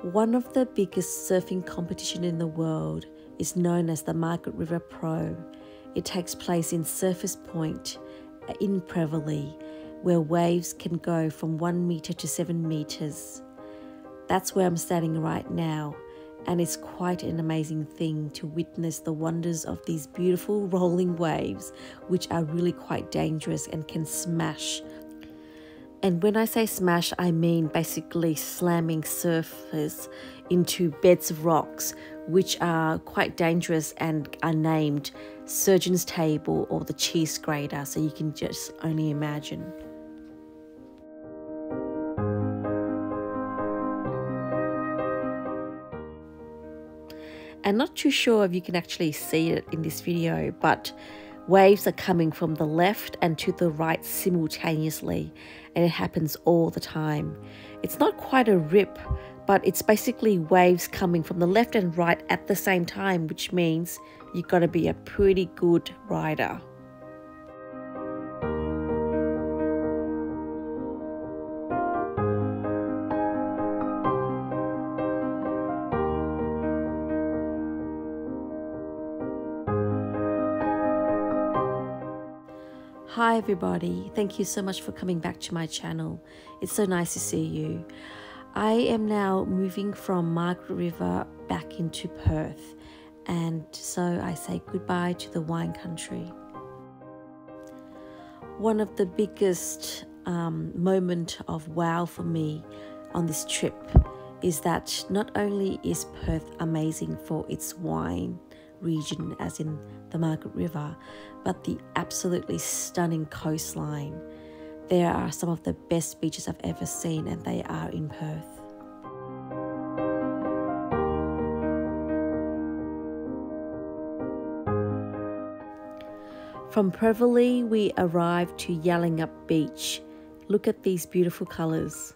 One of the biggest surfing competition in the world is known as the Margaret River Pro. It takes place in Surfers Point in Prevelly, where waves can go from 1 metre to 7 metres. That's where I'm standing right now, and it's quite an amazing thing to witness the wonders of these beautiful rolling waves, which are really quite dangerous and can smash. And when I say smash, I mean basically slamming surfers into beds of rocks, which are quite dangerous and are named Surgeon's Table or the Cheese Grater, so you can just only imagine. And not too sure if you can actually see it in this video, but waves are coming from the left and to the right simultaneously, and it happens all the time. It's not quite a rip, but it's basically waves coming from the left and right at the same time, which means you've got to be a pretty good rider. Hi everybody, thank you so much for coming back to my channel. It's so nice to see you. I am now moving from Margaret River back into Perth, and so I say goodbye to the wine country. One of the biggest moment of wow for me on this trip is that not only is Perth amazing for its wine region, as in the Margaret River, but the absolutely stunning coastline. There are some of the best beaches I've ever seen, and they are in Perth. From Prevelly, we arrived to Yallingup Beach. Look at these beautiful colours.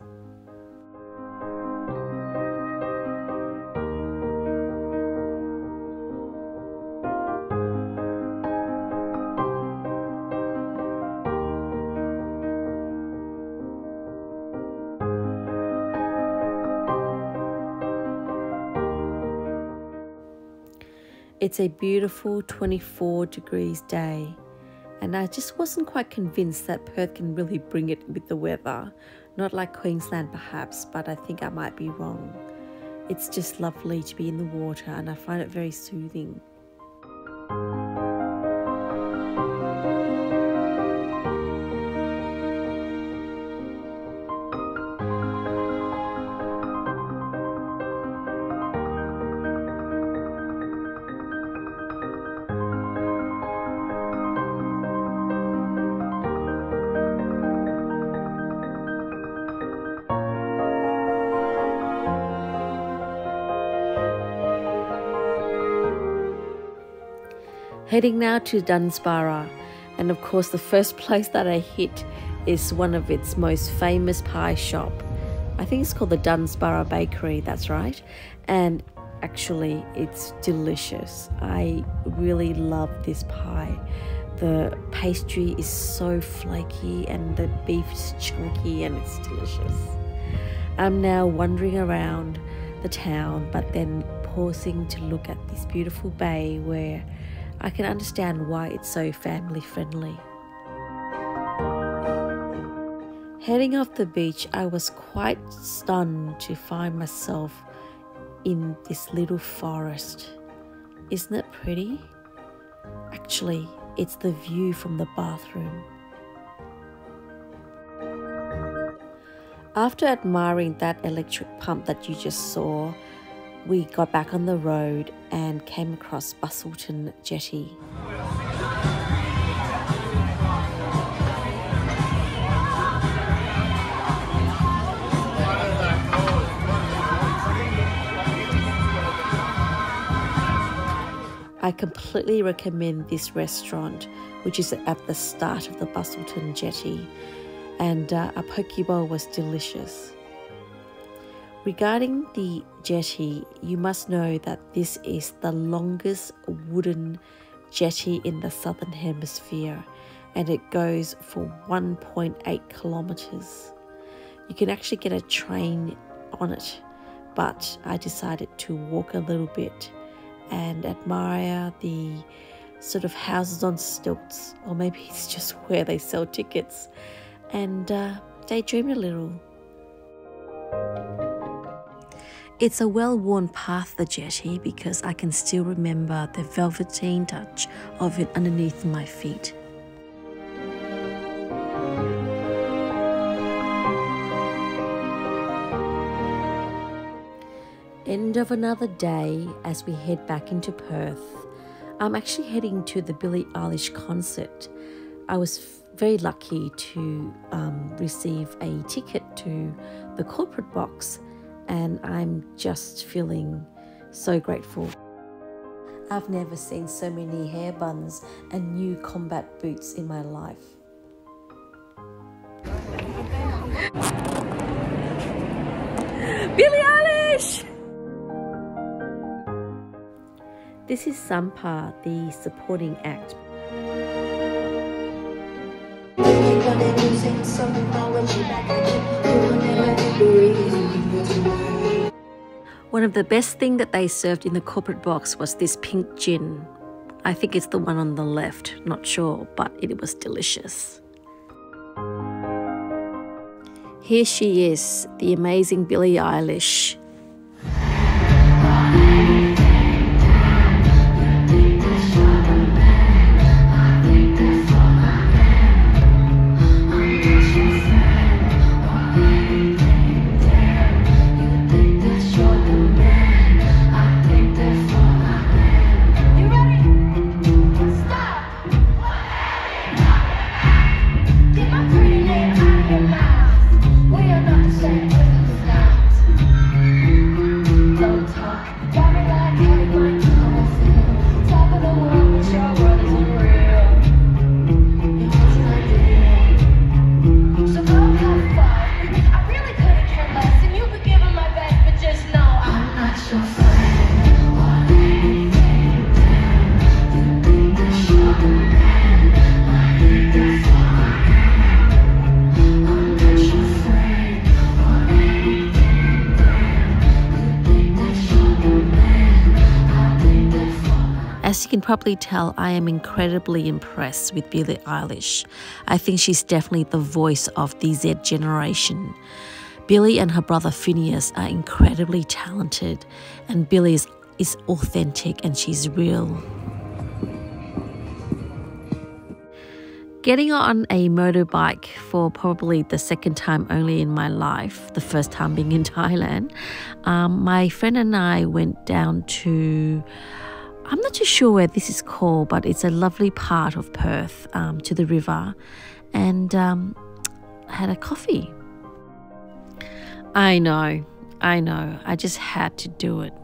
It's a beautiful 24 degrees day, and I just wasn't quite convinced that Perth can really bring it with the weather. Not like Queensland perhaps, but I think I might be wrong. It's just lovely to be in the water, and I find it very soothing. Heading now to Dunsborough, and of course the first place that I hit is one of its most famous pie shop. I think it's called the Dunsborough Bakery, that's right, and actually it's delicious. I really love this pie. The pastry is so flaky and the beef is chunky and it's delicious. I'm now wandering around the town, but then pausing to look at this beautiful bay where I can understand why it's so family friendly. Heading off the beach, I was quite stunned to find myself in this little forest. Isn't it pretty? Actually, it's the view from the bathroom. After admiring that electric pump that you just saw, we got back on the road and came across Busselton Jetty. I completely recommend this restaurant, which is at the start of the Busselton Jetty, and a poke bowl was delicious. Regarding the jetty, you must know that this is the longest wooden jetty in the southern hemisphere, and it goes for 1.8 kilometers. You can actually get a train on it, but I decided to walk a little bit and admire the sort of houses on stilts, or maybe it's just where they sell tickets, and daydream a little. It's a well-worn path, the jetty, because I can still remember the velveteen touch of it underneath my feet. End of another day as we head back into Perth. I'm actually heading to the Bille Eilish concert. I was very lucky to receive a ticket to the corporate box, and I'm just feeling so grateful. I've never seen so many hair buns and new combat boots in my life. Bille Eilish! This is Sampa, the supporting act. One of the best things that they served in the corporate box was this pink gin. I think it's the one on the left, not sure, but it was delicious. Here she is, the amazing Bille Eilish. As you can probably tell, I am incredibly impressed with Bille Eilish. I think she's definitely the voice of the Z generation. Billie and her brother Phineas are incredibly talented, and Billie is authentic and she's real. Getting on a motorbike for probably the second time only in my life, the first time being in Thailand, my friend and I went down to, I'm not too sure where this is called, but it's a lovely part of Perth, to the river, and had a coffee. I know, I just had to do it.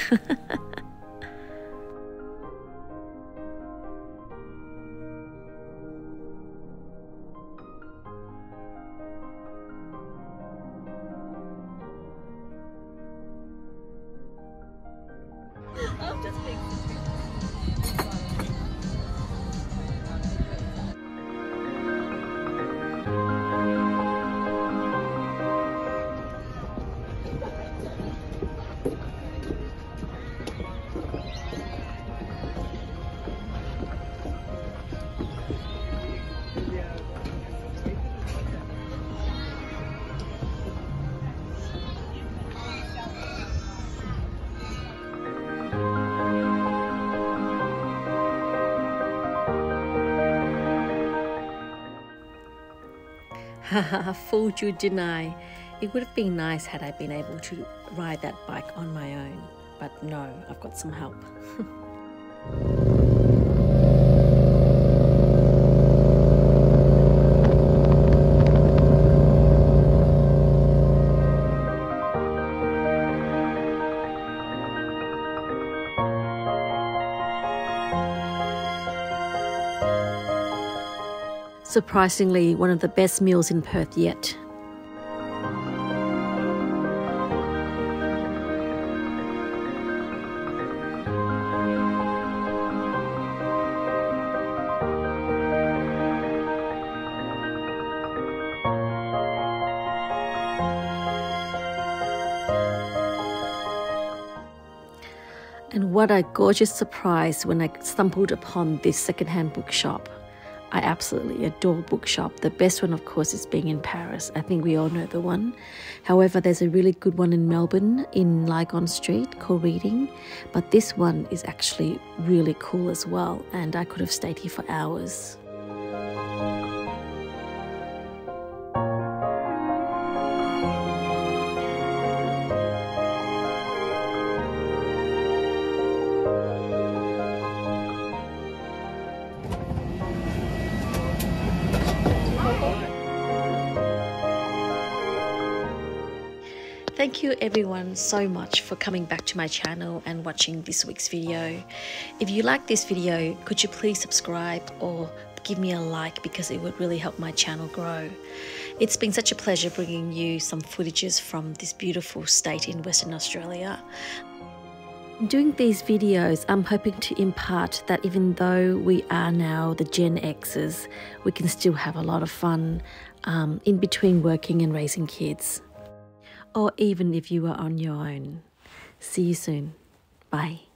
Fooled you, didn't I? It would have been nice had I been able to ride that bike on my own, but no, I've got some help. Surprisingly, one of the best meals in Perth yet. what a gorgeous surprise when I stumbled upon this secondhand bookshop. I absolutely adore bookshop. The best one, of course, is being in Paris. I think we all know the one. However, there's a really good one in Melbourne in Lygon Street called Reading. But this one is actually really cool as well, and I could have stayed here for hours. Thank you everyone so much for coming back to my channel and watching this week's video. If you like this video, could you please subscribe or give me a like, because it would really help my channel grow. It's been such a pleasure bringing you some footages from this beautiful state in Western Australia. In doing these videos, I'm hoping to impart that even though we are now the Gen X's, we can still have a lot of fun in between working and raising kids. Or even if you are on your own. See you soon. Bye.